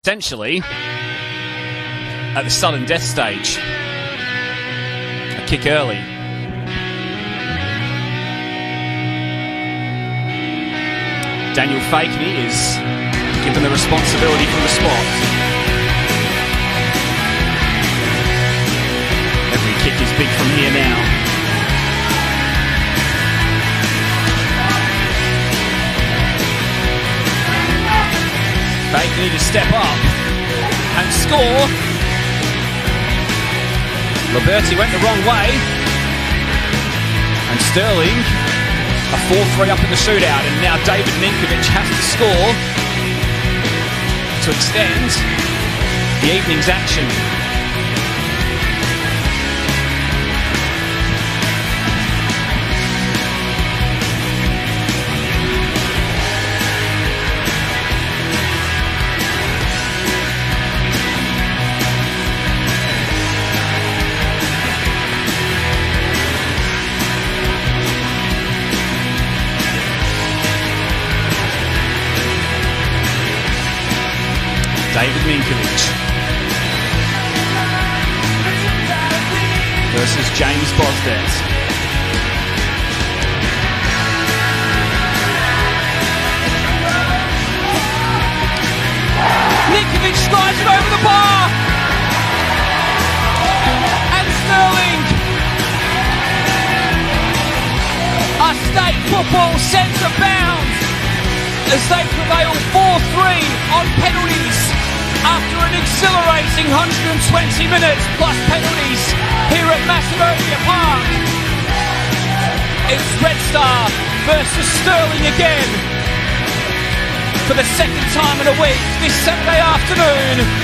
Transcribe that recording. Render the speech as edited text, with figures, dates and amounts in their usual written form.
Potentially at the sudden death stage. A kick early. Daniel Faichney is given the responsibility from the spot. Every kick is big from here now. Faichney to step up and score. Liberty went the wrong way. And Stirling, a 4-3 up in the shootout, and now David Minkovic has to score to extend the evening's action. David Minkovic versus James Bosdet. Minkovic slides it over the bar, and Stirling are state football centre bound as they prevail 4-3 on penalties. After an exhilarating 120 minutes plus penalties here at Macedonia Park, it's Red Star versus Stirling again for the second time in a week this Saturday afternoon.